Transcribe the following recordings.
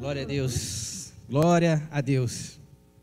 Glória a Deus, glória a Deus.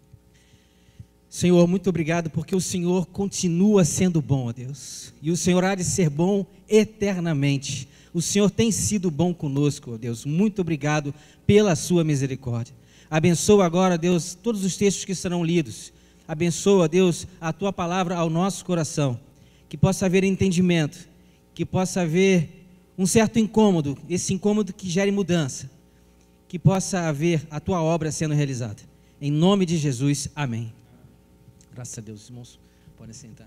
Senhor, muito obrigado porque o Senhor continua sendo bom, ó Deus. E o Senhor há de ser bom eternamente. O Senhor tem sido bom conosco, ó Deus. Muito obrigado pela sua misericórdia. Abençoa agora, Deus, todos os textos que serão lidos. Abençoa, Deus, a tua palavra ao nosso coração. Que possa haver entendimento, que possa haver um certo incômodo, esse incômodo que gere mudança. Que possa haver a tua obra sendo realizada. Em nome de Jesus, amém. Graças a Deus, irmãos, podem sentar.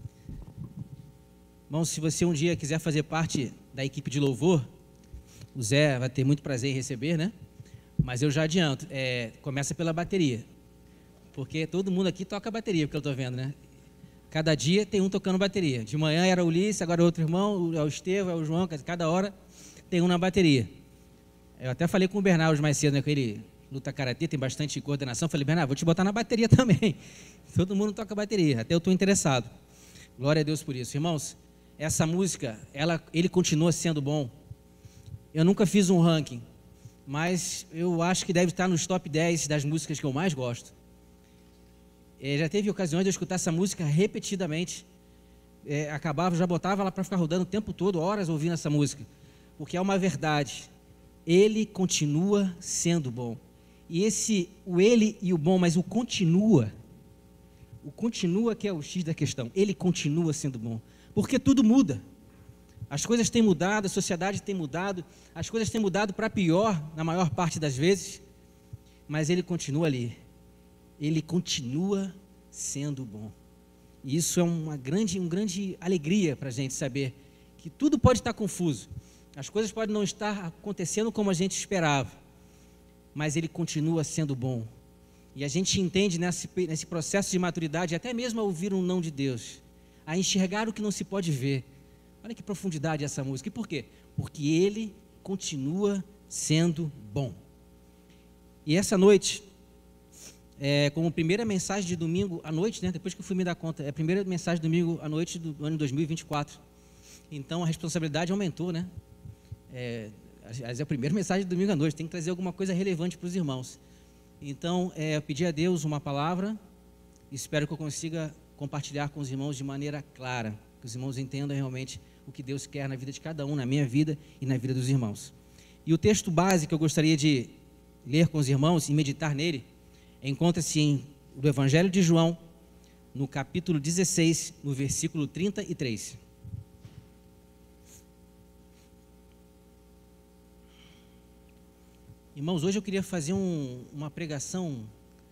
Irmãos, se você um dia quiser fazer parte da equipe de louvor, o Zé vai ter muito prazer em receber, né? Mas eu já adianto, começa pela bateria. Porque todo mundo aqui toca bateria, porque eu estou vendo, né? Cada dia tem um tocando bateria. De manhã era o Ulisses, agora é outro irmão, é o Estevão, é o João, cada hora tem um na bateria. Eu até falei com o Bernardo mais cedo, né, que ele luta karatê, tem bastante coordenação. Falei, Bernardo, vou te botar na bateria também. Todo mundo toca bateria, até eu estou interessado. Glória a Deus por isso. Irmãos, essa música, ele continua sendo bom. Eu nunca fiz um ranking, mas eu acho que deve estar nos top 10 das músicas que eu mais gosto. Já teve ocasiões de eu escutar essa música repetidamente. Acabava, já botava lá para ficar rodando o tempo todo, horas ouvindo essa música. Porque é uma verdade. Ele continua sendo bom. E o ele e o bom, mas o continua que é o X da questão. Ele continua sendo bom. Porque tudo muda. As coisas têm mudado, a sociedade tem mudado, as coisas têm mudado para pior, na maior parte das vezes, mas ele continua ali. Ele continua sendo bom. E isso é uma grande alegria para a gente saber que tudo pode estar confuso. As coisas podem não estar acontecendo como a gente esperava, mas ele continua sendo bom. E a gente entende nesse processo de maturidade, até mesmo a ouvir um não de Deus, a enxergar o que não se pode ver. Olha que profundidade essa música. E por quê? Porque ele continua sendo bom. E essa noite, como primeira mensagem de domingo à noite, né, depois que eu fui me dar conta, é a primeira mensagem de domingo à noite do ano 2024. Então a responsabilidade aumentou, né? É a primeira mensagem de domingo à noite, tem que trazer alguma coisa relevante para os irmãos. Então, eu pedi a Deus uma palavra, espero que eu consiga compartilhar com os irmãos de maneira clara, que os irmãos entendam realmente o que Deus quer na vida de cada um, na minha vida e na vida dos irmãos. E o texto base que eu gostaria de ler com os irmãos e meditar nele, encontra-se no Evangelho de João, no capítulo 16, no versículo 33. Irmãos, hoje eu queria fazer uma pregação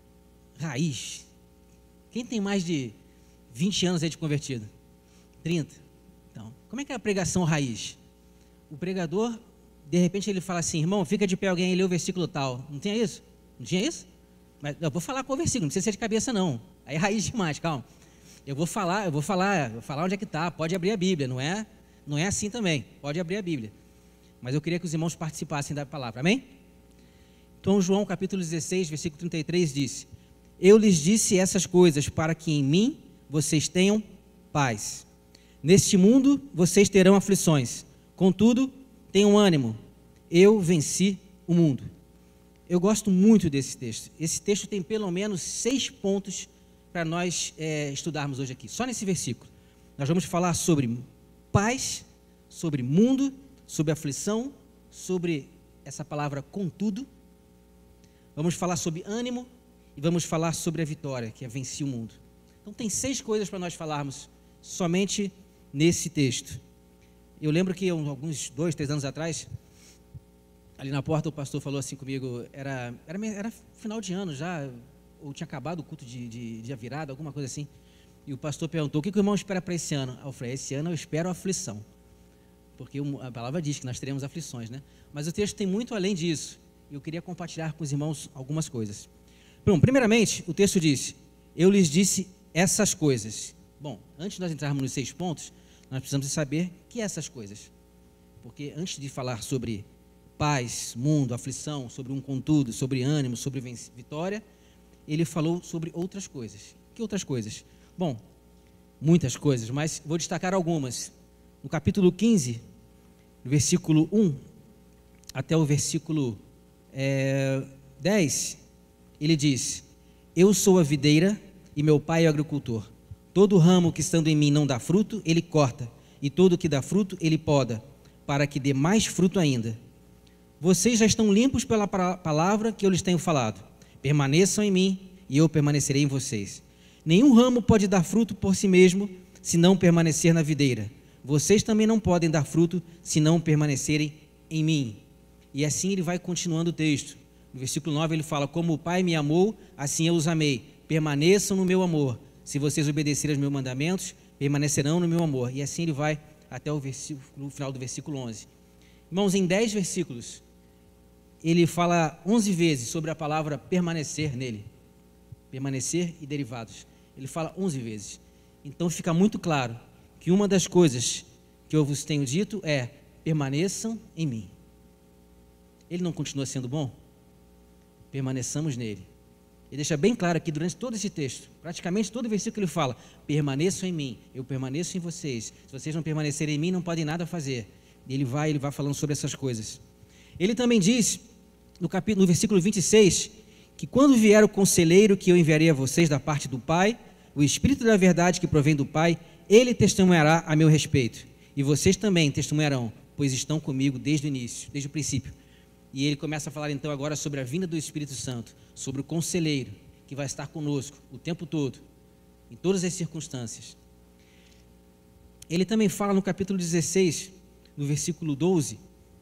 raiz. Quem tem mais de 20 anos aí de convertido? 30? Então, como é que é a pregação raiz? O pregador, de repente ele fala assim, irmão, fica de pé, alguém lê o versículo tal. Não tinha isso? Não tinha isso? Mas eu vou falar com o versículo, não precisa ser de cabeça não. Aí é raiz demais, calma. Eu vou falar onde é que está, pode abrir a Bíblia, não é assim também, pode abrir a Bíblia. Mas eu queria que os irmãos participassem da palavra, amém? Então, João capítulo 16, versículo 33 diz, eu lhes disse essas coisas para que em mim vocês tenham paz. Neste mundo vocês terão aflições, contudo, tenham ânimo, eu venci o mundo. Eu gosto muito desse texto. Esse texto tem pelo menos 6 pontos para nós estudarmos hoje aqui, só nesse versículo. Nós vamos falar sobre paz, sobre mundo, sobre aflição, sobre essa palavra contudo. Vamos falar sobre ânimo e vamos falar sobre a vitória, que é vencer o mundo. Então tem 6 coisas para nós falarmos somente nesse texto. Eu lembro que alguns 2, 3 anos atrás, ali na porta o pastor falou assim comigo, era final de ano já, ou tinha acabado o culto de virada, alguma coisa assim. E o pastor perguntou, o que o irmão espera para esse ano? Eu falei, esse ano eu espero aflição. Porque a palavra diz que nós teremos aflições, né? Mas o texto tem muito além disso. Eu queria compartilhar com os irmãos algumas coisas. Bom, primeiramente, o texto diz, eu lhes disse essas coisas. Bom, antes de nós entrarmos nos 6 pontos, nós precisamos saber o que é essas coisas. Porque antes de falar sobre paz, mundo, aflição, sobre um contudo, sobre ânimo, sobre vitória, ele falou sobre outras coisas. Que outras coisas? Bom, muitas coisas, mas vou destacar algumas. No capítulo 15, no versículo 1 até o versículo 10, ele diz: eu sou a videira e meu pai é o agricultor. Todo ramo que estando em mim não dá fruto, ele corta, e todo que dá fruto, ele poda, para que dê mais fruto ainda. Vocês já estão limpos pela palavra que eu lhes tenho falado. Permaneçam em mim, e eu permanecerei em vocês. Nenhum ramo pode dar fruto por si mesmo, se não permanecer na videira. Vocês também não podem dar fruto, se não permanecerem em mim. E assim ele vai continuando o texto. No versículo 9 ele fala: como o Pai me amou, assim eu os amei. Permaneçam no meu amor. Se vocês obedecerem aos meus mandamentos, permanecerão no meu amor. E assim ele vai até o final do versículo 11. Irmãos, em 10 versículos, ele fala 11 vezes sobre a palavra permanecer nele. Permanecer e derivados. Ele fala 11 vezes. Então fica muito claro que uma das coisas que eu vos tenho dito é: permaneçam em mim. Ele não continua sendo bom? Permaneçamos nele. Ele deixa bem claro aqui durante todo esse texto, praticamente todo versículo ele fala: permaneçam em mim, eu permaneço em vocês. Se vocês não permanecerem em mim, não podem nada fazer. E ele vai falando sobre essas coisas. Ele também diz, no versículo 26, que quando vier o conselheiro que eu enviarei a vocês da parte do Pai, o Espírito da verdade que provém do Pai, ele testemunhará a meu respeito. E vocês também testemunharão, pois estão comigo desde o início, desde o princípio. E ele começa a falar então agora sobre a vinda do Espírito Santo, sobre o conselheiro que vai estar conosco o tempo todo, em todas as circunstâncias. Ele também fala no capítulo 16, no versículo 12,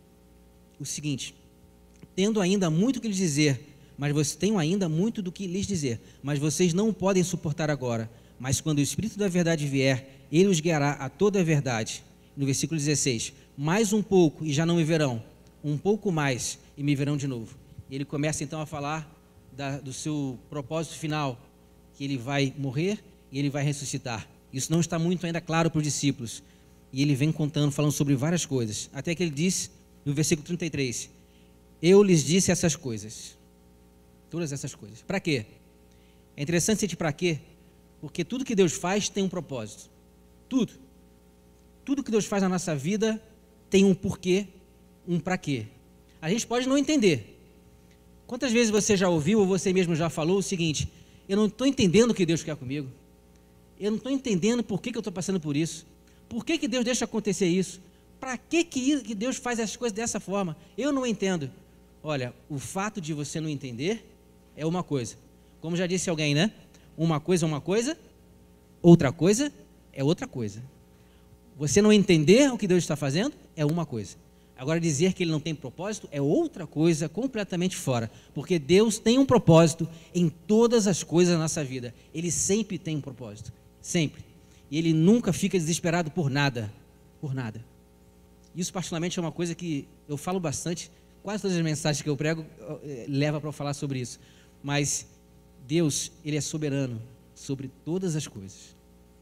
o seguinte: tendo ainda muito que lhes dizer, tenho ainda muito do que lhes dizer, mas vocês não o podem suportar agora. Mas quando o Espírito da verdade vier, ele os guiará a toda a verdade. No versículo 16, mais um pouco e já não me verão, um pouco mais e me verão de novo. E ele começa então a falar do seu propósito final, que ele vai morrer e ele vai ressuscitar. Isso não está muito ainda claro para os discípulos. E ele vem contando, falando sobre várias coisas. Até que ele diz, no versículo 33, eu lhes disse essas coisas. Todas essas coisas. Para quê? É interessante sentir para quê? Porque tudo que Deus faz tem um propósito. Tudo. Tudo que Deus faz na nossa vida tem um porquê, um para quê. A gente pode não entender. Quantas vezes você já ouviu ou você mesmo já falou o seguinte: eu não estou entendendo o que Deus quer comigo. Eu não estou entendendo por que eu estou passando por isso. Por que Deus deixa acontecer isso? Para que Deus faz essas coisas dessa forma? Eu não entendo. Olha, o fato de você não entender é uma coisa. Como já disse alguém, né? Uma coisa é uma coisa, outra coisa é outra coisa. Você não entender o que Deus está fazendo é uma coisa. Agora, dizer que ele não tem propósito é outra coisa completamente fora. Porque Deus tem um propósito em todas as coisas da nossa vida. Ele sempre tem um propósito. Sempre. E ele nunca fica desesperado por nada. Por nada. Isso, particularmente, é uma coisa que eu falo bastante. Quase todas as mensagens que eu prego levam para eu falar sobre isso. Mas Deus, ele é soberano sobre todas as coisas.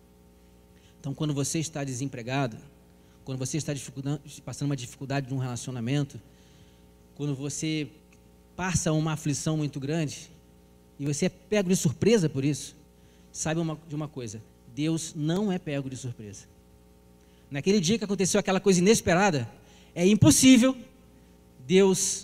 Então, quando você está desempregado, quando você está passando uma dificuldade de um relacionamento, quando você passa uma aflição muito grande, e você é pego de surpresa por isso, saiba de uma coisa: Deus não é pego de surpresa. Naquele dia que aconteceu aquela coisa inesperada, é impossível Deus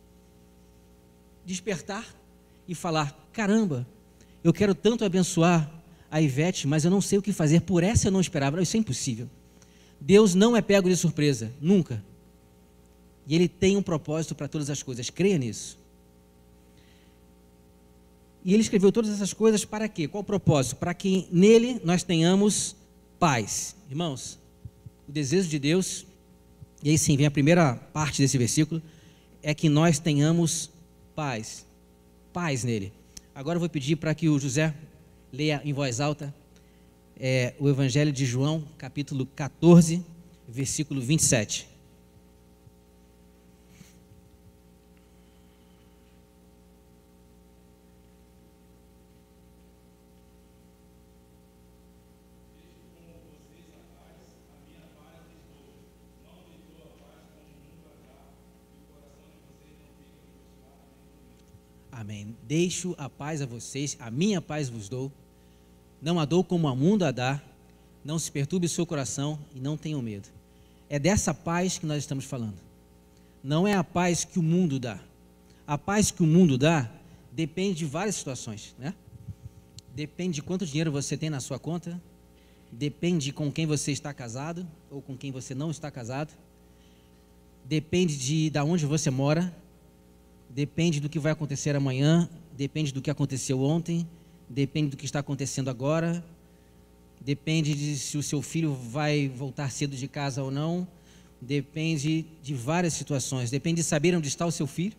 despertar e falar: caramba, eu quero tanto abençoar a Ivete, mas eu não sei o que fazer, por essa eu não esperava. Isso é impossível. Deus não é pego de surpresa, nunca. E Ele tem um propósito para todas as coisas, creia nisso. E Ele escreveu todas essas coisas para quê? Qual o propósito? Para que nele nós tenhamos paz. Irmãos, o desejo de Deus, e aí sim vem a primeira parte desse versículo, é que nós tenhamos paz. Paz nele. Agora eu vou pedir para que o José leia em voz alta o Evangelho de João, capítulo 14, versículo 27. Amém. Deixo a paz a vocês, a minha paz vos dou. Não a dou como o mundo a dá. Não se perturbe o seu coração e não tenham medo. É dessa paz que nós estamos falando. Não é a paz que o mundo dá. A paz que o mundo dá depende de várias situações, né? Depende de quanto dinheiro você tem na sua conta, depende de com quem você está casado ou com quem você não está casado, depende de onde você mora, depende do que vai acontecer amanhã, depende do que aconteceu ontem, depende do que está acontecendo agora, depende de se o seu filho vai voltar cedo de casa ou não, depende de várias situações, depende de saber onde está o seu filho,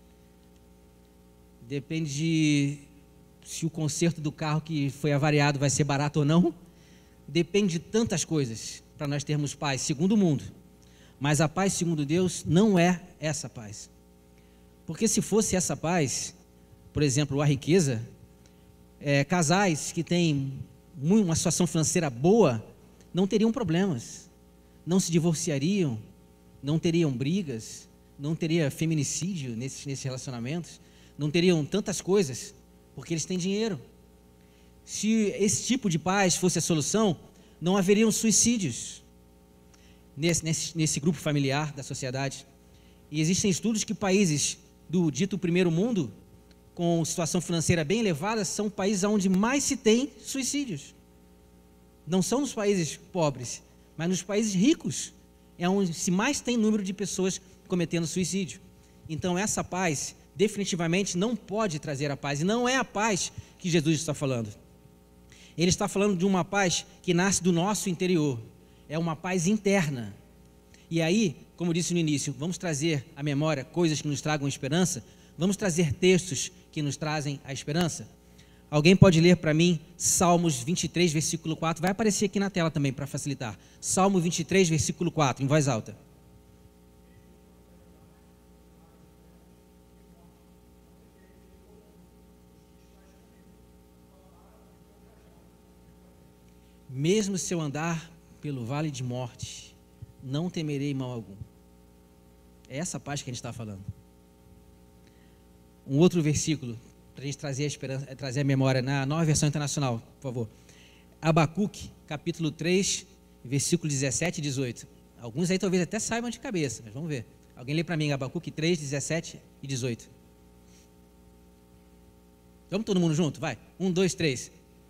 depende de se o conserto do carro que foi avariado vai ser barato ou não, depende de tantas coisas para nós termos paz, segundo o mundo. Mas a paz segundo Deus não é essa paz. Porque se fosse essa paz, por exemplo, a riqueza, casais que têm uma situação financeira boa, não teriam problemas, não se divorciariam, não teriam brigas, não teria feminicídio nesses relacionamentos, não teriam tantas coisas, porque eles têm dinheiro. Se esse tipo de paz fosse a solução, não haveriam suicídios nesse grupo familiar da sociedade. E existem estudos que países do dito primeiro mundo, com situação financeira bem elevada, são países onde mais se tem suicídios. Não são nos países pobres, mas nos países ricos, é onde se mais tem número de pessoas cometendo suicídio. Então essa paz definitivamente não pode trazer a paz, e não é a paz que Jesus está falando. Ele está falando de uma paz que nasce do nosso interior, é uma paz interna. E aí, como eu disse no início, vamos trazer à memória coisas que nos tragam esperança, vamos trazer textos que nos trazem a esperança. Alguém pode ler para mim Salmos 23, versículo 4, vai aparecer aqui na tela também para facilitar. Salmo 23, versículo 4, em voz alta. Mesmo se eu andar pelo vale de morte, não temerei mal algum. É essa paz que a gente está falando. Um outro versículo, para a gente trazer a esperança, trazer a memória, na Nova Versão Internacional, por favor. Abacuque, capítulo 3, versículo 17 e 18. Alguns aí talvez até saibam de cabeça, mas vamos ver. Alguém lê para mim Abacuque 3, 17 e 18. Vamos todo mundo junto? Vai. 1, 2, 3.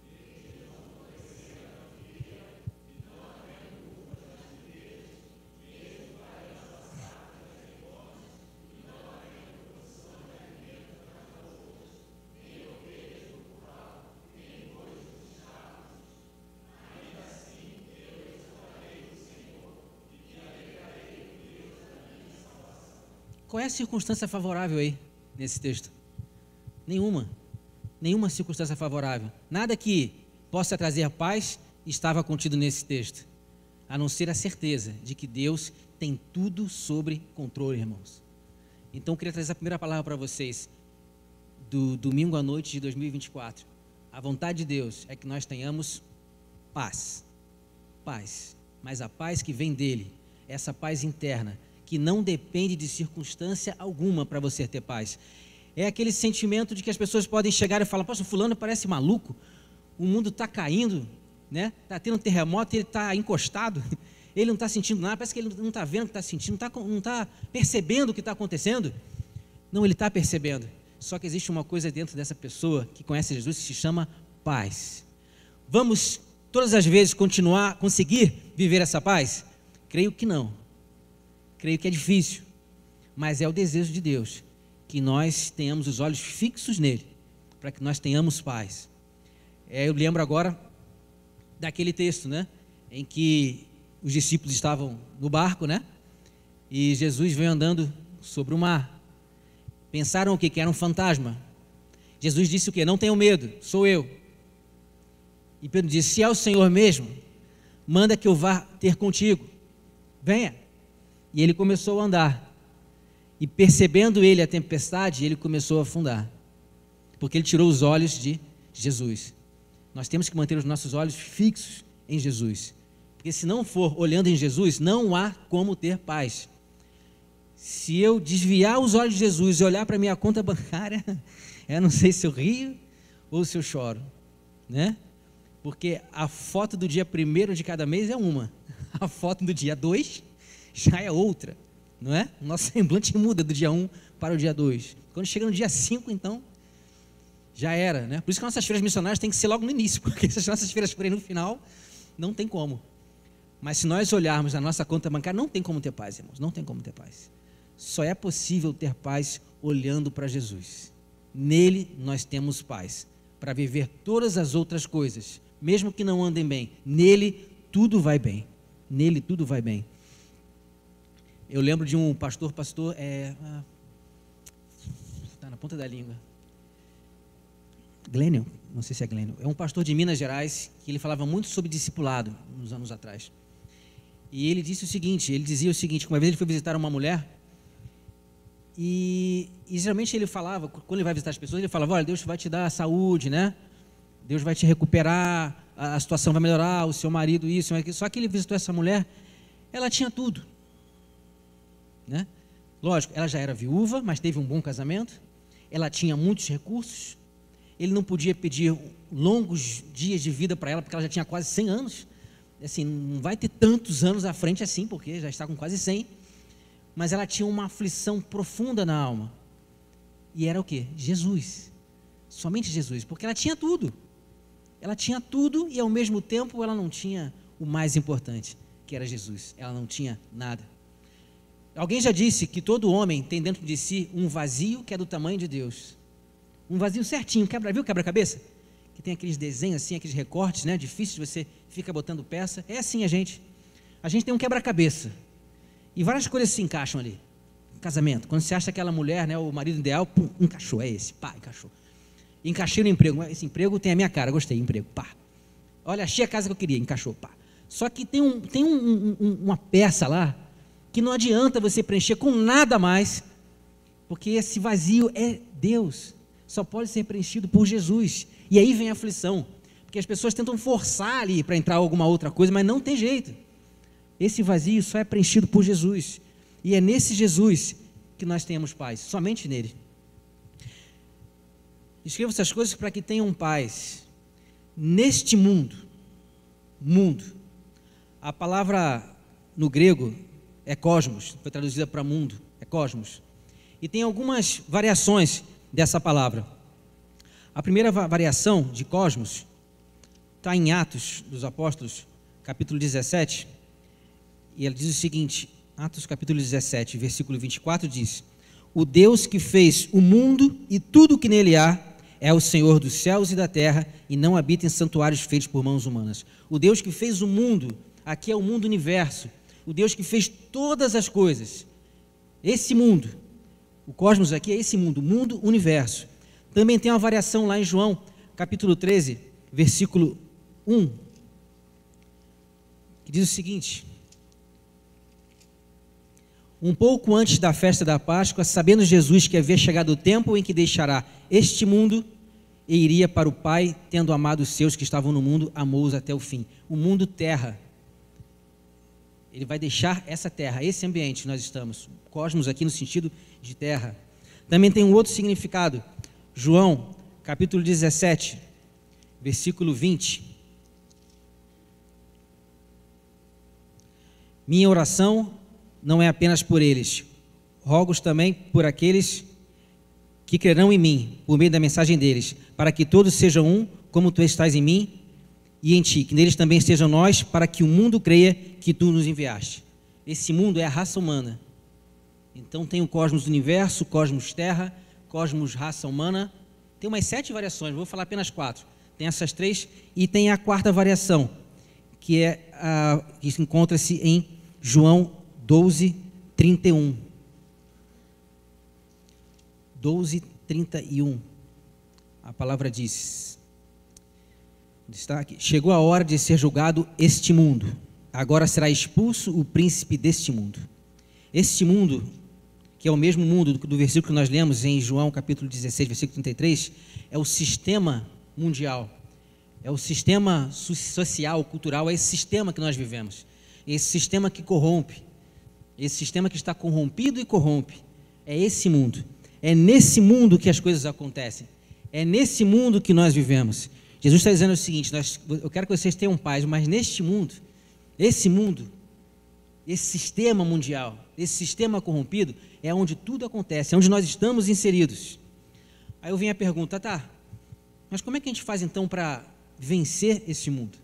Qual é a circunstância favorável aí, nesse texto? Nenhuma. Nenhuma circunstância favorável. Nada que possa trazer paz estava contido nesse texto, a não ser a certeza de que Deus tem tudo sob controle, irmãos. Então, eu queria trazer a primeira palavra para vocês, do domingo à noite de 2024. A vontade de Deus é que nós tenhamos paz. Paz. Mas a paz que vem dele, essa paz interna, que não depende de circunstância alguma para você ter paz. É aquele sentimento de que as pessoas podem chegar e falar: poxa, fulano parece maluco, o mundo está caindo, né? Está tendo um terremoto, ele está encostado, ele não está sentindo nada, parece que ele não está vendo o que está sentindo, não está percebendo o que está acontecendo. Não, ele está percebendo. Só que existe uma coisa dentro dessa pessoa que conhece Jesus que se chama paz. Vamos todas as vezes conseguir viver essa paz? Creio que não. Creio que é difícil, mas é o desejo de Deus que nós tenhamos os olhos fixos nele, para que nós tenhamos paz. Eu lembro agora daquele texto, né, em que os discípulos estavam no barco, né, e Jesus veio andando sobre o mar. Pensaram o quê? Que era um fantasma. Jesus disse o quê? Não tenham medo, sou eu. E Pedro disse: se é o Senhor mesmo, manda que eu vá ter contigo, venha. E ele começou a andar, e percebendo ele a tempestade, ele começou a afundar, porque ele tirou os olhos de Jesus. Nós temos que manter os nossos olhos fixos em Jesus, porque se não for olhando em Jesus, não há como ter paz. Se eu desviar os olhos de Jesus e olhar para a minha conta bancária, eu não sei se eu rio ou se eu choro, né? Porque a foto do dia 1º de cada mês é uma, a foto do dia 2 já é outra, não é? O nosso semblante muda do dia 1 para o dia 2. Quando chega no dia 5, então, já era, né? Por isso que nossas feiras missionárias têm que ser logo no início, porque se as nossas feiras forem no final, não tem como. Mas se nós olharmos a nossa conta bancária, não tem como ter paz, irmãos, não tem como ter paz. Só é possível ter paz olhando para Jesus. Nele nós temos paz, para viver todas as outras coisas, mesmo que não andem bem. Nele tudo vai bem, nele tudo vai bem. Eu lembro de um pastor, está na ponta da língua, Glênio, não sei se é Glênio, é um pastor de Minas Gerais, que ele falava muito sobre discipulado, uns anos atrás. E ele dizia o seguinte, que uma vez ele foi visitar uma mulher, e geralmente ele falava, quando ele vai visitar as pessoas, ele falava, olha, Deus vai te dar saúde, né? Deus vai te recuperar, a situação vai melhorar, o seu marido, isso, aquilo. Só que ele visitou essa mulher, ela tinha tudo, né? Lógico, ela já era viúva, mas teve um bom casamento, ela tinha muitos recursos, ele não podia pedir longos dias de vida para ela, porque ela já tinha quase 100 anos, assim, não vai ter tantos anos à frente assim, porque já está com quase 100, mas ela tinha uma aflição profunda na alma, e era o quê? Jesus, somente Jesus, porque ela tinha tudo e ao mesmo tempo ela não tinha o mais importante, que era Jesus, ela não tinha nada. Alguém já disse que todo homem tem dentro de si um vazio que é do tamanho de Deus, um vazio certinho, viu quebra-cabeça? Que tem aqueles desenhos assim, aqueles recortes, né? Difícil, você fica botando peça, é assim a gente tem um quebra-cabeça, e várias coisas se encaixam ali. Casamento, quando você acha aquela mulher, né, o marido ideal, pum, encaixou, é esse, pá, encaixou. Encaixei no emprego, esse emprego tem a minha cara, gostei, emprego, pá. Olha, achei a casa que eu queria, encaixou, pá. Só que tem uma peça lá, que não adianta você preencher com nada mais, porque esse vazio é Deus, só pode ser preenchido por Jesus, e aí vem a aflição, porque as pessoas tentam forçar ali para entrar alguma outra coisa, mas não tem jeito. Esse vazio só é preenchido por Jesus, e é nesse Jesus que nós tenhamos paz, somente nele. Escreva essas coisas para que tenham paz neste mundo. A palavra no grego é cosmos, foi traduzida para mundo, é cosmos, e tem algumas variações dessa palavra. A primeira variação de cosmos está em Atos dos Apóstolos, capítulo 17, e ela diz o seguinte, Atos capítulo 17, versículo 24, diz: o Deus que fez o mundo e tudo o que nele há, é o Senhor dos céus e da terra, e não habita em santuários feitos por mãos humanas. O Deus que fez o mundo, aqui é o mundo universo, o Deus que fez todas as coisas, esse mundo, o cosmos aqui é esse mundo universo. Também tem uma variação lá em João, capítulo 13, versículo 1, que diz o seguinte: um pouco antes da festa da Páscoa, sabendo Jesus que havia chegado o tempo em que deixará este mundo e iria para o Pai, tendo amado os seus que estavam no mundo, amou-os até o fim. O mundo terra, ele vai deixar essa terra, esse ambiente que nós estamos, cosmos aqui no sentido de terra. Também tem um outro significado, João, capítulo 17, versículo 20. Minha oração não é apenas por eles, rogo também por aqueles que crerão em mim, por meio da mensagem deles, para que todos sejam um, como tu estás em mim e em ti, que neles também estejam nós, para que o mundo creia que tu nos enviaste. Esse mundo é a raça humana. Então tem o cosmos universo, cosmos terra, cosmos raça humana. Tem umas 7 variações, vou falar apenas 4. Tem essas 3 e tem a 4ª variação, que que encontra-se em João 12, 31. 12, 31. A palavra diz, destaque: chegou a hora de ser julgado este mundo. Agora será expulso o príncipe deste mundo. Este mundo, que é o mesmo mundo do versículo que nós lemos em João capítulo 16, versículo 33, é o sistema mundial, é o sistema social, cultural, é esse sistema que nós vivemos, esse sistema que corrompe, esse sistema que está corrompido e corrompe, é esse mundo, é nesse mundo que as coisas acontecem, é nesse mundo que nós vivemos. Jesus está dizendo o seguinte: eu quero que vocês tenham paz, mas neste mundo, esse mundo, esse sistema mundial, esse sistema corrompido, é onde tudo acontece, é onde nós estamos inseridos. Aí eu venho a pergunta, tá, mas como é que a gente faz então para vencer esse mundo?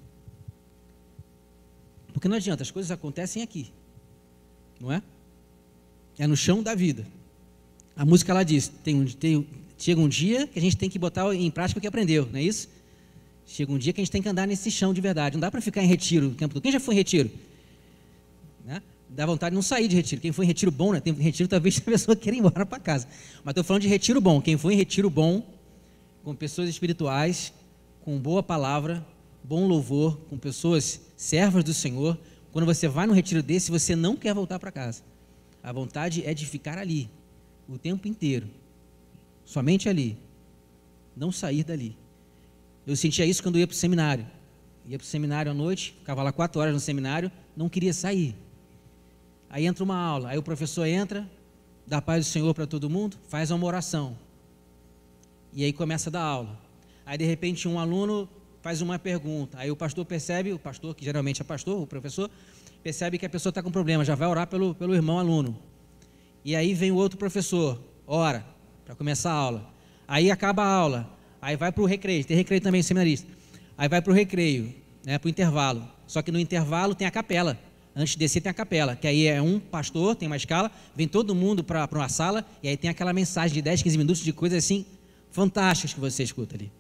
Porque não adianta, as coisas acontecem aqui, não é? É no chão da vida. A música lá diz, chega um dia que a gente tem que botar em prática o que aprendeu, não é isso? Chega um dia que a gente tem que andar nesse chão de verdade, não dá para ficar em retiro o tempo todo. Quem já foi em retiro? Né? Dá vontade de não sair de retiro. Quem foi em retiro bom, né? Tem retiro talvez a pessoa queira ir embora para casa. Mas estou falando de retiro bom. Quem foi em retiro bom, com pessoas espirituais, com boa palavra, bom louvor, com pessoas servas do Senhor, quando você vai num retiro desse, você não quer voltar para casa. A vontade é de ficar ali, o tempo inteiro, somente ali, não sair dali. Eu sentia isso quando eu ia para o seminário. Ia para o seminário à noite, ficava lá 4 horas no seminário, não queria sair. Aí entra uma aula, aí o professor entra, dá a paz do Senhor para todo mundo, faz uma oração. E aí começa a dar aula. Aí de repente um aluno faz uma pergunta, aí o pastor percebe, o pastor, que geralmente é pastor, o professor, percebe que a pessoa está com problema, já vai orar pelo irmão aluno. E aí vem o outro professor, ora, para começar a aula. Aí acaba a aula, aí vai para o recreio, tem recreio também, seminarista. Aí vai para o recreio, né, para o intervalo. Só que no intervalo tem a capela. Antes de descer tem a capela, que aí é um pastor, tem uma escala, vem todo mundo para uma sala, e aí tem aquela mensagem de 10, 15 minutos de coisas assim, fantásticas que você escuta ali.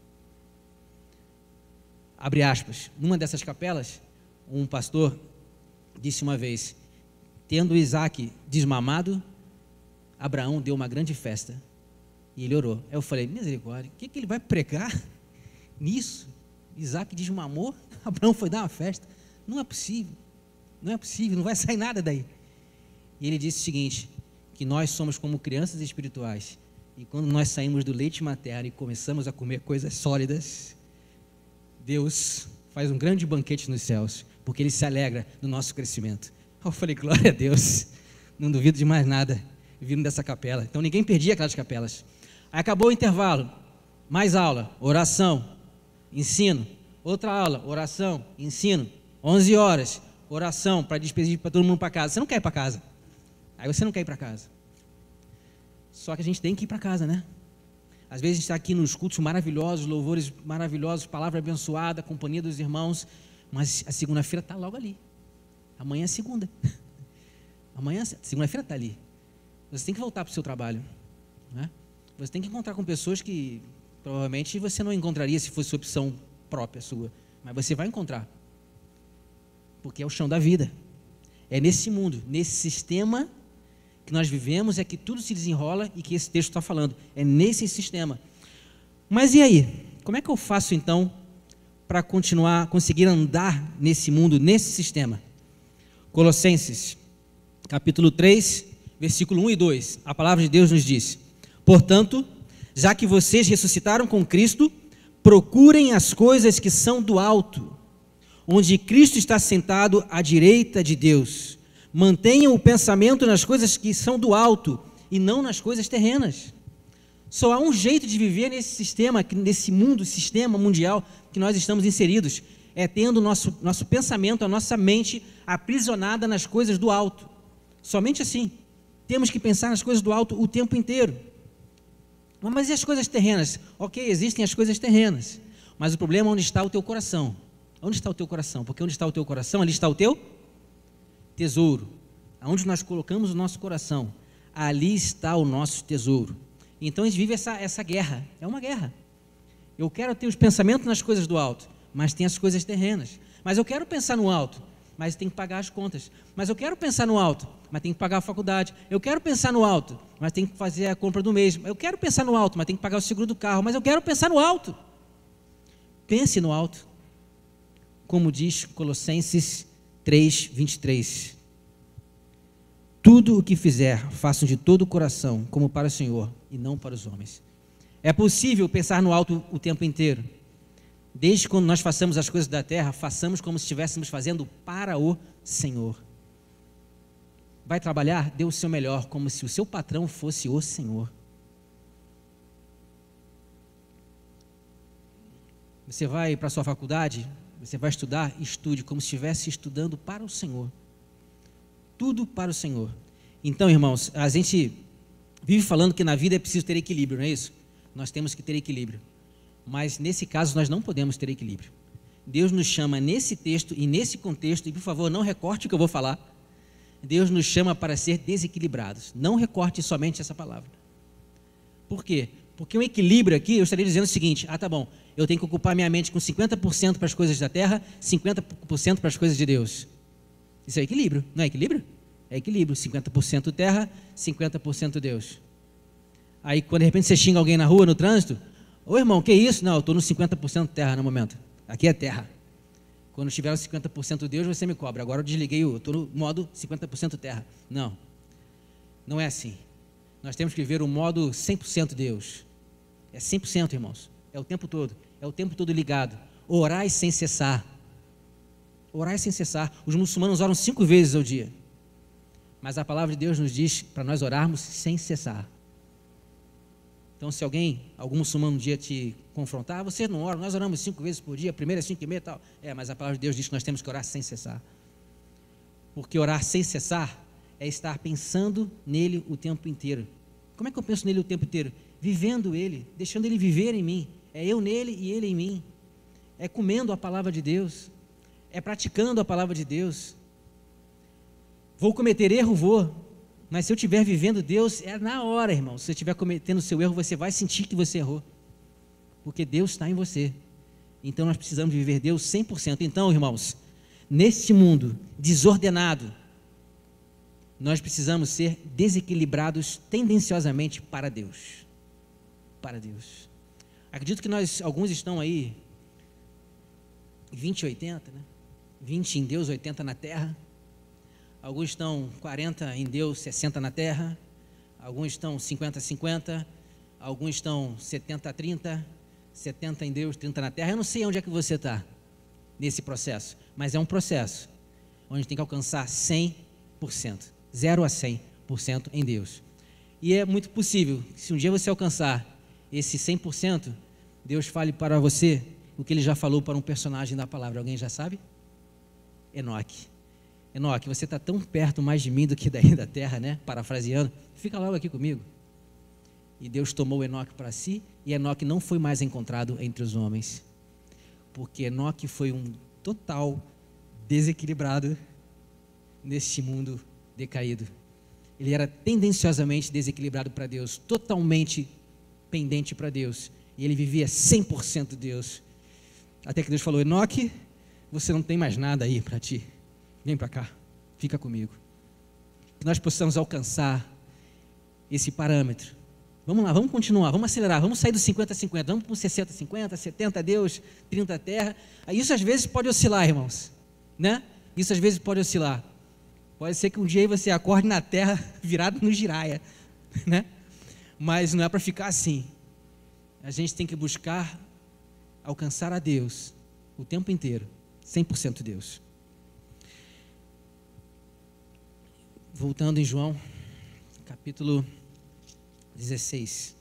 Abre aspas. Numa dessas capelas, um pastor disse uma vez, tendo Isaac desmamado, Abraão deu uma grande festa, e ele orou. Aí eu falei, misericórdia, o que ele vai pregar nisso? Isaac desmamou, Abraão foi dar uma festa. Não é possível, não vai sair nada daí. E ele disse o seguinte, que nós somos como crianças espirituais, e quando nós saímos do leite materno e começamos a comer coisas sólidas, Deus faz um grande banquete nos céus, porque Ele se alegra no nosso crescimento. Eu falei, glória a Deus, não duvido de mais nada, vindo dessa capela. Então ninguém perdia aquelas capelas. Aí acabou o intervalo, mais aula, oração, ensino, outra aula, oração, ensino, 11 horas, oração para despedir para todo mundo para casa. Você não quer ir para casa, aí você não quer ir para casa. Só que a gente tem que ir para casa, né? Às vezes a gente está aqui nos cultos maravilhosos, louvores maravilhosos, palavra abençoada, companhia dos irmãos, mas a segunda-feira está logo ali. Amanhã é segunda. Amanhã, segunda-feira está ali. Você tem que voltar para o seu trabalho, né? Você tem que encontrar com pessoas que provavelmente você não encontraria se fosse opção própria sua, mas você vai encontrar, porque é o chão da vida. É nesse mundo, nesse sistema que nós vivemos, é que tudo se desenrola e que esse texto está falando. É nesse sistema. Mas e aí? Como é que eu faço então para conseguir andar nesse mundo, nesse sistema? Colossenses, capítulo 3, versículo 1 e 2. A palavra de Deus nos diz: portanto, já que vocês ressuscitaram com Cristo, procurem as coisas que são do alto, onde Cristo está sentado à direita de Deus. Mantenham o pensamento nas coisas que são do alto e não nas coisas terrenas. Só há um jeito de viver nesse sistema, nesse mundo, sistema mundial que nós estamos inseridos, é tendo o nosso pensamento, a nossa mente aprisionada nas coisas do alto. Somente assim. Temos que pensar nas coisas do alto o tempo inteiro. Mas e as coisas terrenas? Ok, existem as coisas terrenas, mas o problema é onde está o teu coração. Onde está o teu coração? Porque onde está o teu coração, ali está o teu tesouro. Aonde nós colocamos o nosso coração, ali está o nosso tesouro. Então a gente vive essa guerra, é uma guerra. Eu quero ter os pensamentos nas coisas do alto, mas tem as coisas terrenas. Mas eu quero pensar no alto, mas tem que pagar as contas. Mas eu quero pensar no alto, mas tem que pagar a faculdade. Eu quero pensar no alto, mas tem que fazer a compra do mês. Eu quero pensar no alto, mas tem que pagar o seguro do carro. Mas eu quero pensar no alto. Pense no alto. Como diz Colossenses 3, 23. Tudo o que fizer, façam de todo o coração, como para o Senhor, e não para os homens. É possível pensar no alto o tempo inteiro. Desde quando nós façamos as coisas da terra, façamos como se estivéssemos fazendo para o Senhor. Vai trabalhar? Dê o seu melhor, como se o seu patrão fosse o Senhor. Você vai para a sua faculdade, você vai estudar, estude como se estivesse estudando para o Senhor. tudo para o Senhor. Então, irmãos, a gente vive falando que na vida é preciso ter equilíbrio, não é isso? Nós temos que ter equilíbrio. Mas nesse caso nós não podemos ter equilíbrio. Deus nos chama nesse texto e nesse contexto, e por favor não recorte o que eu vou falar, Deus nos chama para ser desequilibrados. Não recorte somente essa palavra. Por quê? Porque o equilíbrio aqui, eu estaria dizendo o seguinte: tá bom, eu tenho que ocupar minha mente com 50% para as coisas da terra, 50% para as coisas de Deus. Isso é equilíbrio, não é equilíbrio? É equilíbrio, 50% terra, 50% Deus. Aí quando de repente você xinga alguém na rua, no trânsito: ô irmão, que isso? Não, eu estou no 50% terra no momento, aqui é terra. Quando tiver os 50% Deus, você me cobra. Agora eu desliguei, eu estou no modo 50% terra. Não, não é assim. Nós temos que viver o modo 100% Deus. É 100%, irmãos. É o tempo todo ligado. Orai sem cessar. Orai sem cessar. Os muçulmanos oram 5 vezes ao dia. Mas a palavra de Deus nos diz para nós orarmos sem cessar. Então, se algum muçulmano um dia te confrontar: você não ora, nós oramos 5 vezes por dia, primeiro é 5h30 e tal. Mas a palavra de Deus diz que nós temos que orar sem cessar. Porque orar sem cessar é estar pensando nele o tempo inteiro. Como é que eu penso nele o tempo inteiro? Vivendo ele, deixando ele viver em mim. É eu nele e ele em mim. É comendo a palavra de Deus. É praticando a palavra de Deus. Vou cometer erro? Vou. Mas se eu estiver vivendo Deus, é na hora, irmão. Se você estiver cometendo o seu erro, você vai sentir que você errou. Porque Deus está em você. Então nós precisamos viver Deus 100%. Então, irmãos, neste mundo desordenado, nós precisamos ser desequilibrados tendenciosamente para Deus. Para Deus. Acredito que alguns estão aí 20 e 80, né? 20 em Deus, 80 na terra. Alguns estão 40 em Deus, 60 na terra. Alguns estão 50-50. Alguns estão 70-30. 70 em Deus, 30 na terra. Eu não sei onde é que você está nesse processo, mas é um processo onde tem que alcançar 100%. 0 a 100% em Deus. E é muito possível que se um dia você alcançar esse 100%, Deus fale para você o que ele já falou para um personagem da palavra. Alguém já sabe? Enoque. Enoque, você está tão perto mais de mim do que daí da terra, né? Parafraseando, fica logo aqui comigo. E Deus tomou Enoque para si, e Enoque não foi mais encontrado entre os homens, porque Enoque foi um total desequilibrado neste mundo decaído. Ele era tendenciosamente desequilibrado para Deus, totalmente pendente para Deus, e ele vivia 100% Deus, até que Deus falou: Enoque, você não tem mais nada aí para ti, vem para cá, fica comigo. Que nós possamos alcançar esse parâmetro. Vamos lá, vamos continuar, vamos acelerar, vamos sair dos 50-50, vamos para os 60-50, 70 Deus, 30 terra. Isso às vezes pode oscilar, irmãos, né? Isso às vezes pode oscilar. Pode ser que um dia você acorde na terra virado no giraia, né? Mas não é para ficar assim. A gente tem que buscar alcançar a Deus o tempo inteiro, 100% Deus. Voltando em João, capítulo 16.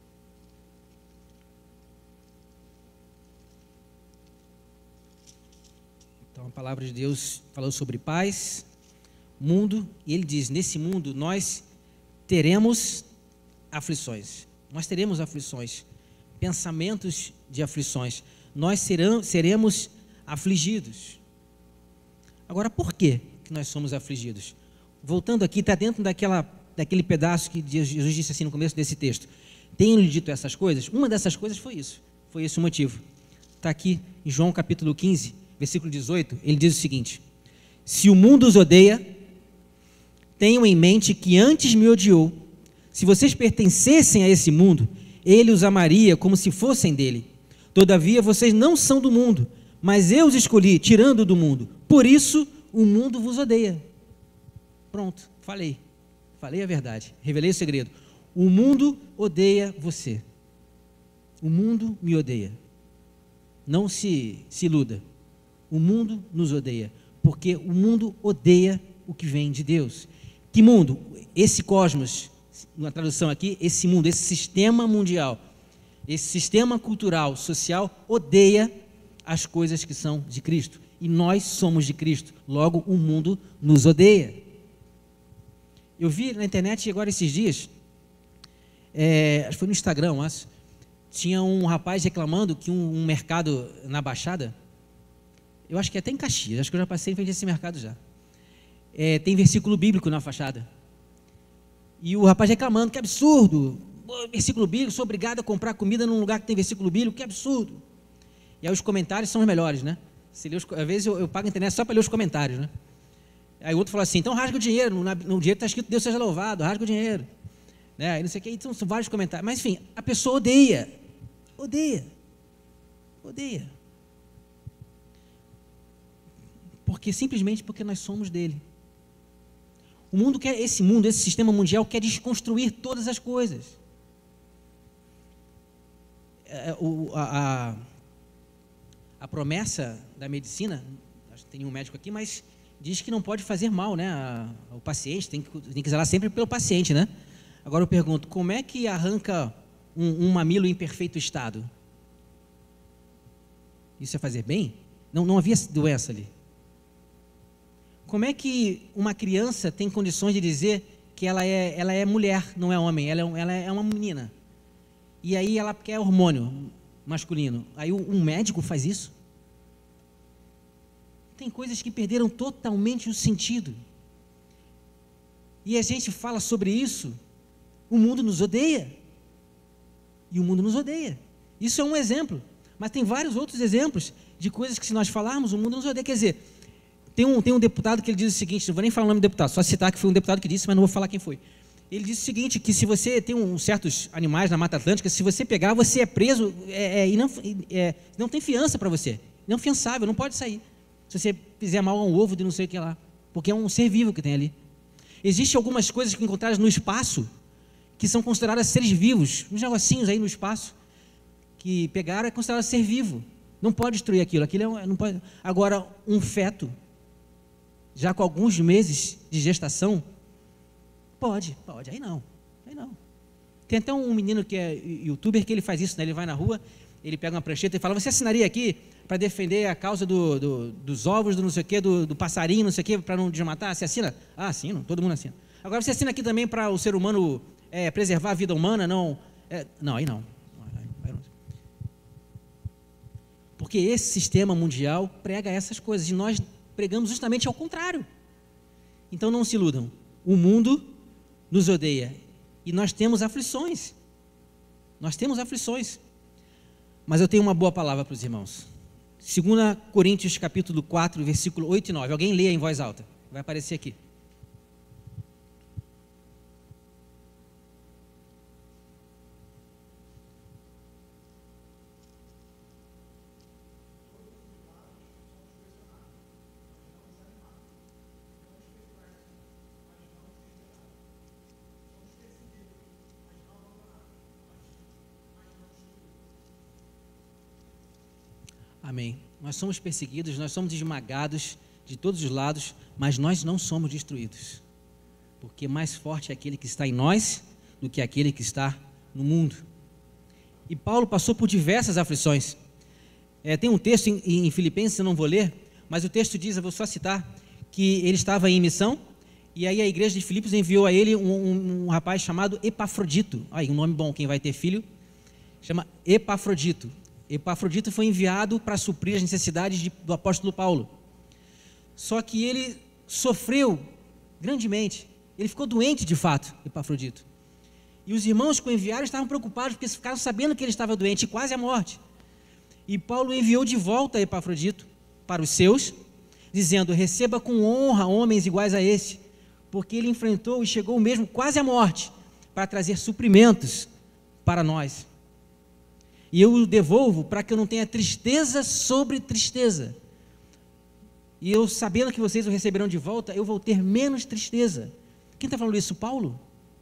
Então a palavra de Deus falou sobre paz, mundo, e ele diz: nesse mundo nós teremos aflições. Nós teremos aflições, pensamentos de aflições. Nós seremos afligidos. Agora, por que nós somos afligidos? Voltando aqui, está dentro daquele pedaço que Jesus disse assim no começo desse texto: tenho-lhe dito essas coisas. Uma dessas coisas foi isso, foi esse o motivo. Está aqui em João capítulo 15, versículo 18, ele diz o seguinte: se o mundo os odeia, tenham em mente que antes me odiou. Se vocês pertencessem a esse mundo, ele os amaria como se fossem dele. Todavia vocês não são do mundo, mas eu os escolhi, tirando do mundo. Por isso o mundo vos odeia. Pronto, falei a verdade, revelei o segredo. O mundo odeia você. O mundo me odeia. Não se iluda. O mundo nos odeia, porque o mundo odeia o que vem de Deus. Que mundo? Esse cosmos, na tradução aqui, esse mundo, esse sistema mundial, esse sistema cultural, social, odeia as coisas que são de Cristo. E nós somos de Cristo, logo o mundo nos odeia. Eu vi na internet agora esses dias, acho que foi no Instagram, tinha um rapaz reclamando que um mercado na Baixada, eu acho que até em Caxias, acho que eu já passei em frente a esse mercado já, tem versículo bíblico na fachada. E o rapaz reclamando, que absurdo, versículo bíblico, sou obrigado a comprar comida num lugar que tem versículo bíblico, que absurdo. E aí os comentários são os melhores, né? Às vezes eu pago a internet só para ler os comentários, né? Aí o outro fala assim, então rasga o dinheiro, no dinheiro está escrito Deus seja louvado, rasga o dinheiro. Né? Aí não sei o que, então são vários comentários. Mas enfim, a pessoa odeia. Simplesmente porque nós somos dele. Esse sistema mundial quer desconstruir todas as coisas. A promessa da medicina, acho que tem um médico aqui, mas diz que não pode fazer mal, né, ao paciente, tem que zelar sempre pelo paciente, né? Agora eu pergunto, como é que arranca um mamilo em perfeito estado? Isso é fazer bem? Não havia doença ali. Como é que uma criança tem condições de dizer que ela é mulher, não é homem, ela é uma menina? E aí ela quer hormônio masculino. Aí um médico faz isso? Tem coisas que perderam totalmente o sentido. E a gente fala sobre isso, o mundo nos odeia. E o mundo nos odeia. Isso é um exemplo. Mas tem vários outros exemplos de coisas que, se nós falarmos, o mundo nos odeia. Quer dizer, tem um deputado que ele diz o seguinte, não vou nem falar o nome do deputado, só citar que foi um deputado que disse, mas não vou falar quem foi. Ele disse o seguinte, que se você tem certos animais na Mata Atlântica, se você pegar, você é preso e não tem fiança para você. Não é fiançável, não pode sair. Se você fizer mal a um ovo de não sei o que lá. Porque é um ser vivo que tem ali. Existem algumas coisas que encontradas no espaço que são consideradas seres vivos. Uns negocinhos aí no espaço que pegaram é considerado ser vivo. Não pode destruir aquilo. Não pode. Agora, um feto, já com alguns meses de gestação, pode. Aí não. Tem até um menino que é youtuber que ele faz isso, né? Ele vai na rua, ele pega uma prancheta e fala, você assinaria aqui para defender a causa dos ovos, do não sei o quê, do passarinho, não sei o quê, para não desmatar? Você assina? Ah, assino, todo mundo assina. Agora você assina aqui também para o ser humano preservar a vida humana? Não. Não, aí não. Porque esse sistema mundial prega essas coisas, e nós pregamos justamente ao contrário. Então não se iludam. O mundo nos odeia. E nós temos aflições. Mas eu tenho uma boa palavra para os irmãos. 2 Coríntios capítulo 4, versículo 8 e 9. Alguém leia em voz alta. Vai aparecer aqui. Amém. Nós somos perseguidos, nós somos esmagados de todos os lados, mas nós não somos destruídos. Porque mais forte é aquele que está em nós do que aquele que está no mundo. E Paulo passou por diversas aflições. Tem um texto em Filipenses, eu não vou ler, mas o texto diz, eu vou só citar, que ele estava em missão, e aí a igreja de Filipos enviou a ele um rapaz chamado Epafrodito. Aí, um nome bom, quem vai ter filho, chama Epafrodito. Epafrodito foi enviado para suprir as necessidades do apóstolo Paulo. Só que ele sofreu grandemente. Ele ficou doente de fato, Epafrodito. E os irmãos que o enviaram estavam preocupados, porque ficaram sabendo que ele estava doente, quase à morte. E Paulo enviou de volta Epafrodito para os seus, dizendo, receba com honra homens iguais a esse, porque ele enfrentou e chegou mesmo quase à morte, para trazer suprimentos para nós. E eu o devolvo para que eu não tenha tristeza sobre tristeza. E eu, sabendo que vocês o receberão de volta, eu vou ter menos tristeza. Quem está falando isso? Paulo?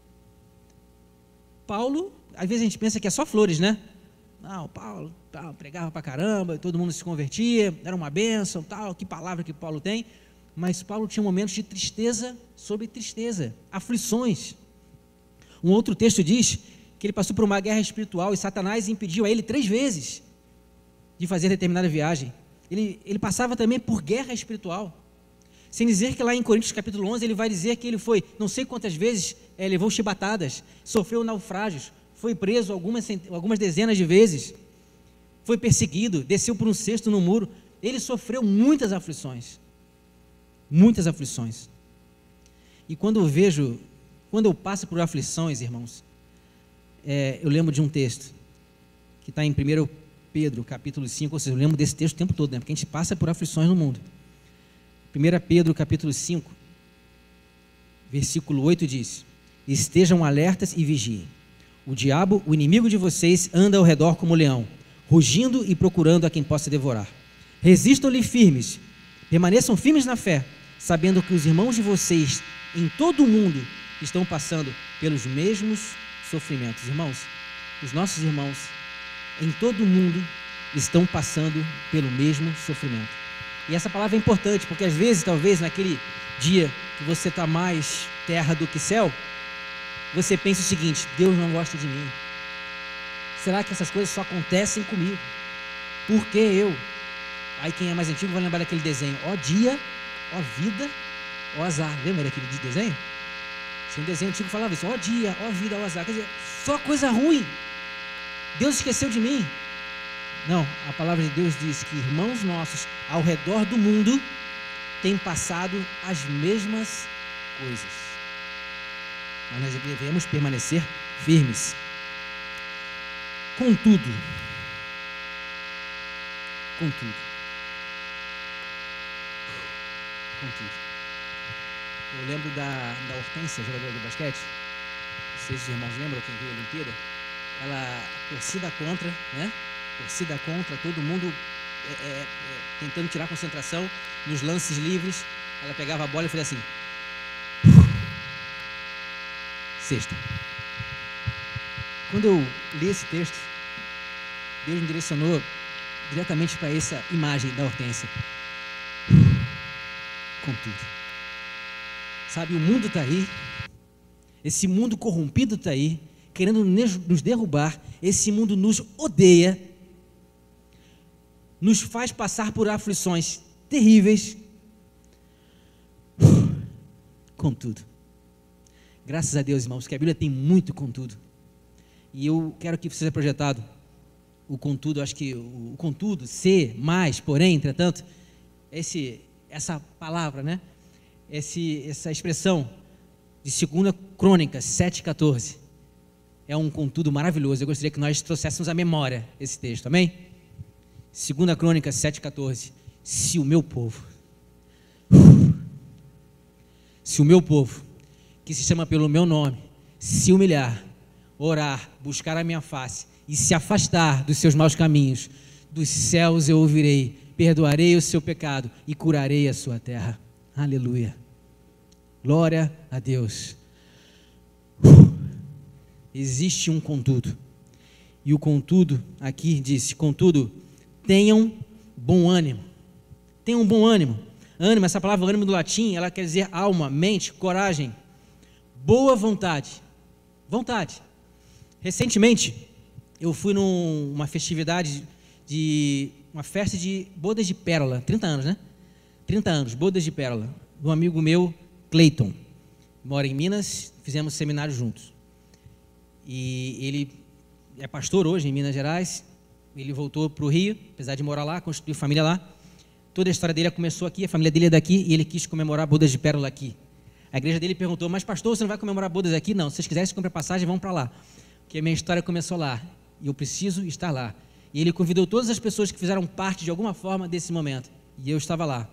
Paulo, às vezes a gente pensa que é só flores, né? Não, Paulo pregava para caramba, todo mundo se convertia, era uma bênção, tal, que palavra que Paulo tem. Mas Paulo tinha momentos de tristeza sobre tristeza, aflições. Um outro texto diz que ele passou por uma guerra espiritual e Satanás impediu a ele 3 vezes de fazer determinada viagem. Ele passava também por guerra espiritual. Sem dizer que lá em Coríntios capítulo 11, ele vai dizer que ele foi, não sei quantas vezes, levou chibatadas, sofreu naufrágios, foi preso algumas dezenas de vezes, foi perseguido, desceu por um cesto no muro. Ele sofreu muitas aflições. Muitas aflições. E quando eu passo por aflições, irmãos, eu lembro de um texto que está em 1 Pedro, capítulo 5, ou seja, eu lembro desse texto o tempo todo, né? Porque a gente passa por aflições no mundo. 1 Pedro, capítulo 5, versículo 8 diz: estejam alertas e vigiem. O diabo, o inimigo de vocês, anda ao redor como leão, rugindo e procurando a quem possa devorar. Resistam-lhe firmes, permaneçam firmes na fé, sabendo que os irmãos de vocês em todo o mundo estão passando pelos mesmos sofrimentos. Irmãos, os nossos irmãos em todo o mundo estão passando pelo mesmo sofrimento. E essa palavra é importante, porque às vezes, talvez, naquele dia que você está mais terra do que céu, você pensa o seguinte: Deus não gosta de mim. Será que essas coisas só acontecem comigo? Por que eu? Aí quem é mais antigo vai lembrar daquele desenho: ó dia, ó vida, ó azar. Lembra daquele desenho? Tinha um desenho antigo que falava isso: ó dia, ó vida, ó azar. Quer dizer, só coisa ruim. Deus esqueceu de mim. Não, a palavra de Deus diz que irmãos nossos ao redor do mundo têm passado as mesmas coisas. Mas nós devemos permanecer firmes. Contudo, eu lembro da Hortência, jogadora de basquete. Não sei se os irmãos lembram quem veio a Olimpíada. Ela, torcida contra, né? Torcida contra, todo mundo tentando tirar concentração nos lances livres. Ela pegava a bola e fazia assim: cesta. Quando eu li esse texto, Deus me direcionou diretamente para essa imagem da Hortência. Contudo, sabe, o mundo está aí, esse mundo corrompido está aí, querendo nos derrubar. Esse mundo nos odeia, nos faz passar por aflições terríveis. Contudo, graças a Deus, irmãos, que a Bíblia tem muito contudo. E eu quero que seja projetado o contudo. Acho que o contudo, ser, mais, porém, entretanto, essa palavra, né? Essa expressão de 2 Crônicas 7,14 é um contudo maravilhoso. Eu gostaria que nós trouxéssemos à memória esse texto, amém? 2 Crônicas 7,14: se o meu povo, que se chama pelo meu nome, se humilhar, orar, buscar a minha face e se afastar dos seus maus caminhos, dos céus eu ouvirei, perdoarei o seu pecado e curarei a sua terra. Aleluia. Glória a Deus. Existe um contudo. E o contudo aqui diz: contudo, tenham bom ânimo. Tenham bom ânimo. Ânimo, essa palavra ânimo do latim, ela quer dizer alma, mente, coragem, boa vontade. Vontade. Recentemente, eu fui numa festividade uma festa de bodas de pérola, 30 anos, né? 30 anos, bodas de pérola, de um amigo meu, Cleiton, mora em Minas, fizemos seminário juntos. E ele é pastor hoje em Minas Gerais, ele voltou para o Rio, apesar de morar lá, constituiu família lá. Toda a história dele começou aqui, a família dele é daqui, e ele quis comemorar bodas de pérola aqui. A igreja dele perguntou: mas pastor, você não vai comemorar bodas aqui? Não, se vocês quiserem, compra passagem, vão para lá. Porque a minha história começou lá, e eu preciso estar lá. E ele convidou todas as pessoas que fizeram parte de alguma forma desse momento, e eu estava lá.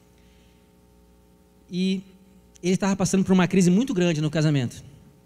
E ele estava passando por uma crise muito grande no casamento.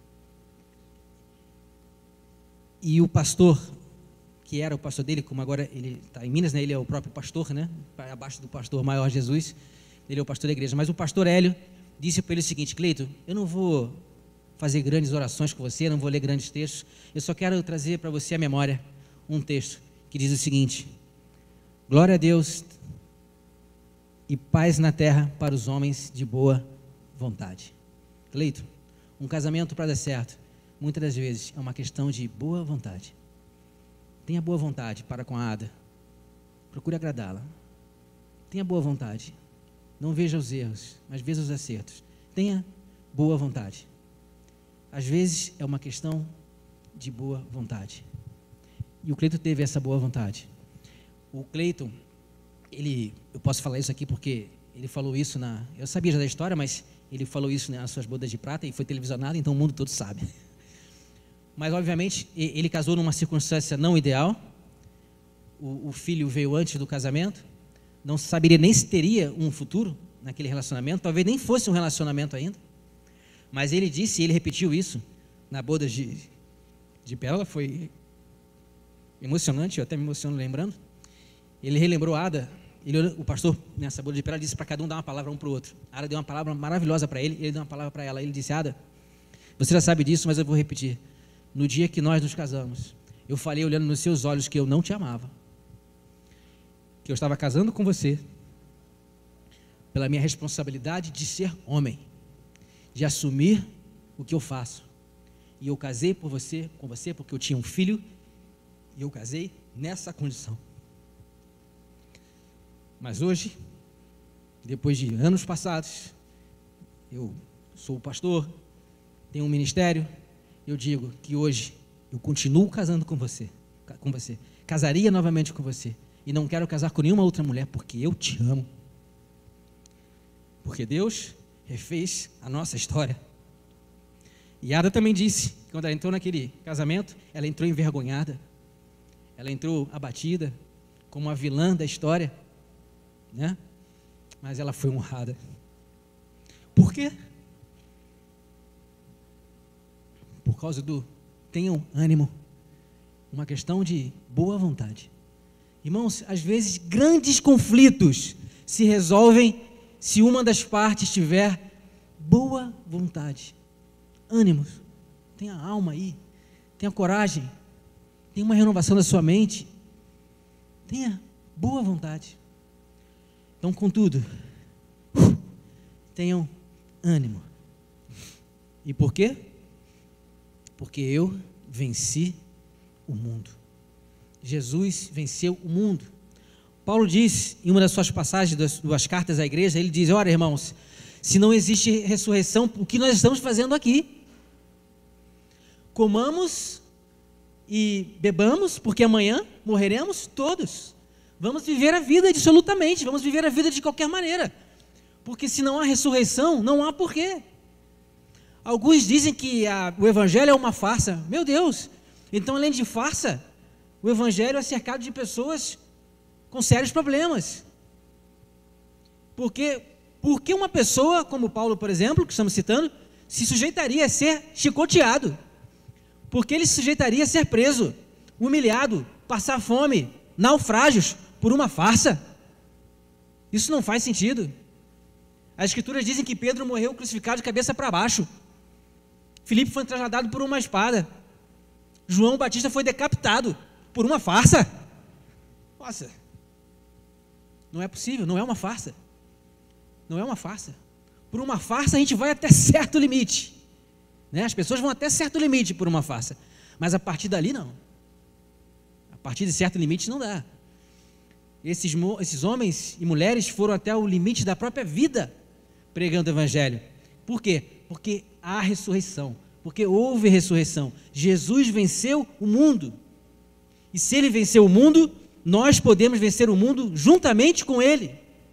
E o pastor, que era o pastor dele, como agora ele está em Minas, né, ele é o próprio pastor, né, abaixo do pastor maior Jesus, ele é o pastor da igreja. Mas o pastor Hélio disse para ele o seguinte: Cleiton, eu não vou fazer grandes orações com você, não vou ler grandes textos, eu só quero trazer para você a memória um texto que diz o seguinte: glória a Deus e paz na terra para os homens de boa vontade. Cleiton, um casamento para dar certo, muitas das vezes é uma questão de boa vontade. Tenha boa vontade para com a Ada, procure agradá-la. Tenha boa vontade. Não veja os erros, mas veja os acertos. Tenha boa vontade. Às vezes é uma questão de boa vontade. E o Cleiton teve essa boa vontade. O Cleiton, eu posso falar isso aqui porque ele falou isso eu sabia já da história, mas ele falou isso nas suas bodas de prata e foi televisionado, então o mundo todo sabe. Mas, obviamente, ele casou numa circunstância não ideal. O filho veio antes do casamento. Não saberia nem se teria um futuro naquele relacionamento. Talvez nem fosse um relacionamento ainda. Mas ele disse, e ele repetiu isso na boda de Pérola. Foi emocionante, eu até me emociono lembrando. Ele relembrou Ada. O pastor, nessa boda de Pérola, disse para cada um dar uma palavra um para o outro. Ada deu uma palavra maravilhosa para ele, ele deu uma palavra para ela. Ele disse: Ada, você já sabe disso, mas eu vou repetir. No dia que nós nos casamos, eu falei olhando nos seus olhos que eu não te amava, que eu estava casando com você pela minha responsabilidade de ser homem, de assumir o que eu faço. E eu casei com você porque eu tinha um filho, e eu casei nessa condição. Mas hoje, depois de anos passados, eu sou pastor, tenho um ministério. Eu digo que hoje eu continuo casando com você, casaria novamente com você, e não quero casar com nenhuma outra mulher, porque eu te amo, porque Deus refez a nossa história. E Ada também disse, que quando ela entrou naquele casamento, ela entrou envergonhada, ela entrou abatida, como a vilã da história, né? Mas ela foi honrada. Por quê? Por causa do tenham ânimo, uma questão de boa vontade. Irmãos, às vezes grandes conflitos se resolvem se uma das partes tiver boa vontade, ânimos, tenha alma aí, tenha coragem, tenha uma renovação da sua mente, tenha boa vontade. Então, contudo, tenham ânimo. E por quê? Porque eu venci o mundo. Jesus venceu o mundo. Paulo diz, em uma das suas passagens, das duas cartas à igreja, ele diz: olha, irmãos, se não existe ressurreição, o que nós estamos fazendo aqui? Comamos e bebamos, porque amanhã morreremos todos. Vamos viver a vida dissolutamente, vamos viver a vida de qualquer maneira. Porque se não há ressurreição, não há porquê. Alguns dizem que o evangelho é uma farsa. Meu Deus! Então, além de farsa, o evangelho é cercado de pessoas com sérios problemas. Porque uma pessoa, como Paulo, por exemplo, que estamos citando, se sujeitaria a ser chicoteado? Porque ele se sujeitaria a ser preso, humilhado, passar fome, naufrágios, por uma farsa? Isso não faz sentido. As escrituras dizem que Pedro morreu crucificado de cabeça para baixo. Filipe foi trasladado por uma espada. João Batista foi decapitado por uma farsa. Nossa, não é possível, não é uma farsa. Não é uma farsa. Por uma farsa a gente vai até certo limite, né? As pessoas vão até certo limite por uma farsa, mas a partir dali não. A partir de certo limite não dá. Esses homens e mulheres foram até o limite da própria vida pregando o evangelho. Por quê? Porque há ressurreição, porque houve ressurreição. Jesus venceu o mundo, e se ele venceu o mundo, nós podemos vencer o mundo juntamente com ele.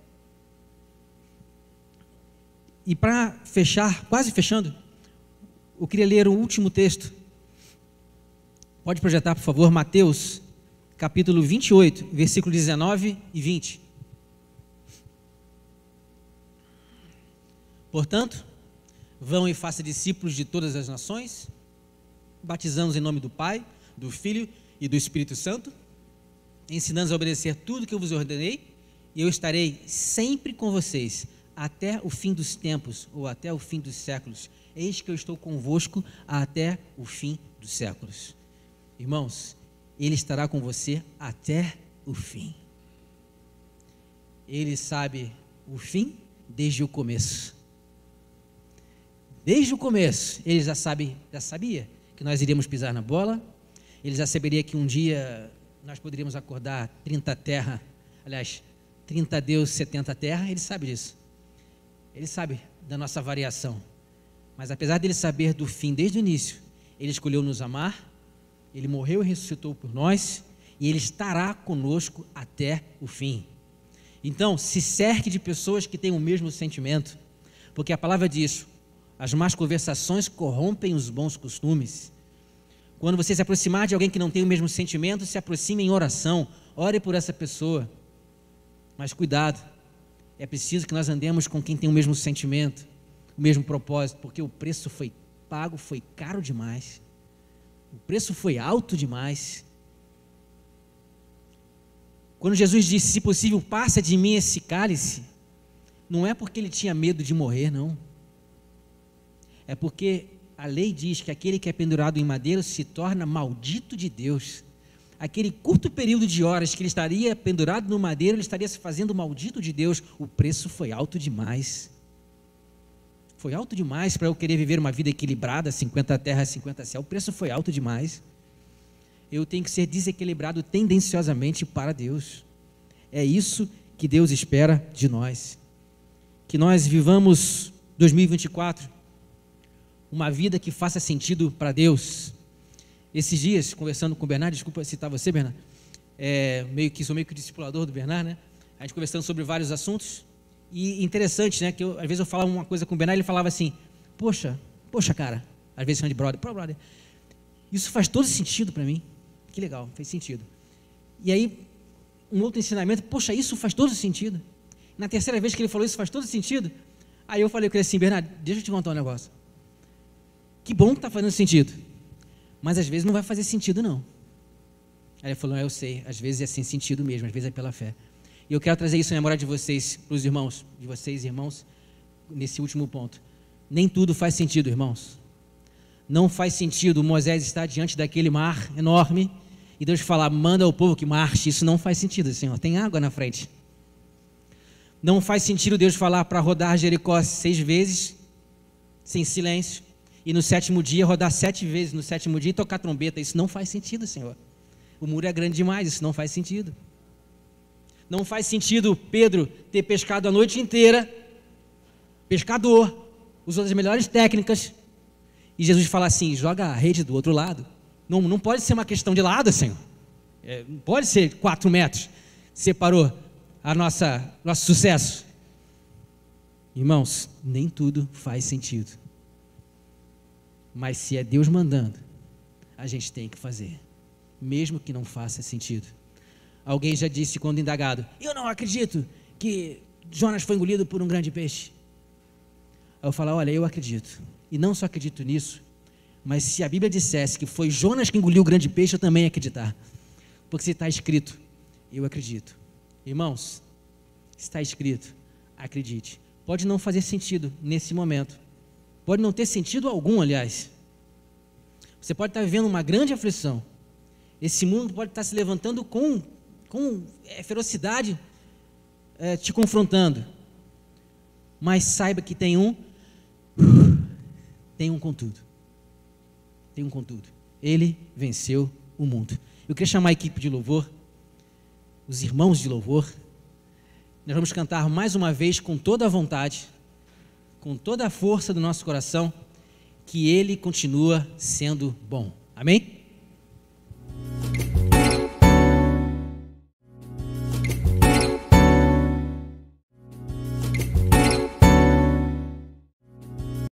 E para fechar, quase fechando, eu queria ler o último texto. Pode projetar, por favor, Mateus capítulo 28, versículo 19 e 20. Portanto, vão e façam discípulos de todas as nações, batizando-os em nome do Pai, do Filho e do Espírito Santo, ensinando-os a obedecer tudo que eu vos ordenei, e eu estarei sempre com vocês, até o fim dos tempos, ou até o fim dos séculos. Eis que eu estou convosco até o fim dos séculos. Irmãos, Ele estará com você até o fim. Ele sabe o fim desde o começo. Desde o começo, ele já sabia que nós iríamos pisar na bola. Ele já saberia que um dia nós poderíamos acordar 30 Deus, 70 terra. Ele sabe disso. Ele sabe da nossa variação. Mas apesar dele saber do fim desde o início, ele escolheu nos amar, ele morreu e ressuscitou por nós, e ele estará conosco até o fim. Então, se cerque de pessoas que têm o mesmo sentimento, porque a palavra diz: as más conversações corrompem os bons costumes. Quando você se aproximar de alguém que não tem o mesmo sentimento, se aproxime em oração, ore por essa pessoa. Mas cuidado, é preciso que nós andemos com quem tem o mesmo sentimento, o mesmo propósito, porque o preço foi pago, foi caro demais, o preço foi alto demais. Quando Jesus disse: se possível, passa de mim esse cálice, não é porque ele tinha medo de morrer, não. É porque a lei diz que aquele que é pendurado em madeiro se torna maldito de Deus. Aquele curto período de horas que ele estaria pendurado no madeiro, ele estaria se fazendo maldito de Deus. O preço foi alto demais. Foi alto demais para eu querer viver uma vida equilibrada, 50 terra, 50 céu. O preço foi alto demais. Eu tenho que ser desequilibrado tendenciosamente para Deus. É isso que Deus espera de nós. Que nós vivamos 2024 uma vida que faça sentido para Deus. Esses dias, conversando com o Bernardo, desculpa citar você, Bernardo, sou meio que o discipulador do Bernardo, né? A gente conversando sobre vários assuntos, e interessante, né? Que às vezes eu falava uma coisa com o Bernardo, ele falava assim: poxa, cara, às vezes chama de brother, pô, brother, isso faz todo sentido para mim. Que legal, fez sentido. E aí, um outro ensinamento: poxa, isso faz todo sentido. Na terceira vez que ele falou isso faz todo sentido, aí eu falei com ele assim: Bernardo, deixa eu te contar um negócio. Que bom que está fazendo sentido, mas às vezes não vai fazer sentido, não. Aí ele falou: eu sei, às vezes é sem sentido mesmo, às vezes é pela fé. E eu quero trazer isso na memória de vocês, para os irmãos, de vocês, irmãos, nesse último ponto. Nem tudo faz sentido, irmãos. Não faz sentido Moisés estar diante daquele mar enorme e Deus falar: manda ao povo que marche. Isso não faz sentido, Senhor, tem água na frente. Não faz sentido Deus falar para rodar Jericó 6 vezes, sem silêncio, e no 7º dia rodar 7 vezes no 7º dia e tocar trombeta. Isso não faz sentido, Senhor. O muro é grande demais, isso não faz sentido. Não faz sentido Pedro ter pescado a noite inteira, pescador, usou as melhores técnicas, e Jesus fala assim: joga a rede do outro lado. Não pode ser uma questão de lado, Senhor. Não pode ser 4 metros, separou nosso sucesso. Irmãos, nem tudo faz sentido. Mas se é Deus mandando, a gente tem que fazer, mesmo que não faça sentido. Alguém já disse quando indagado: eu não acredito que Jonas foi engolido por um grande peixe. Aí eu falo: olha, eu acredito. E não só acredito nisso, mas se a Bíblia dissesse que foi Jonas que engoliu o grande peixe, eu também ia acreditar. Porque se está escrito, eu acredito. Irmãos, está escrito, acredite. Pode não fazer sentido nesse momento. Pode não ter sentido algum, aliás. Você pode estar vivendo uma grande aflição. Esse mundo pode estar se levantando com ferocidade, te confrontando. Mas saiba que tem um contudo. Tem um contudo. Ele venceu o mundo. Eu queria chamar a equipe de louvor, os irmãos de louvor. Nós vamos cantar mais uma vez com toda a vontade, com toda a força do nosso coração, que Ele continua sendo bom. Amém?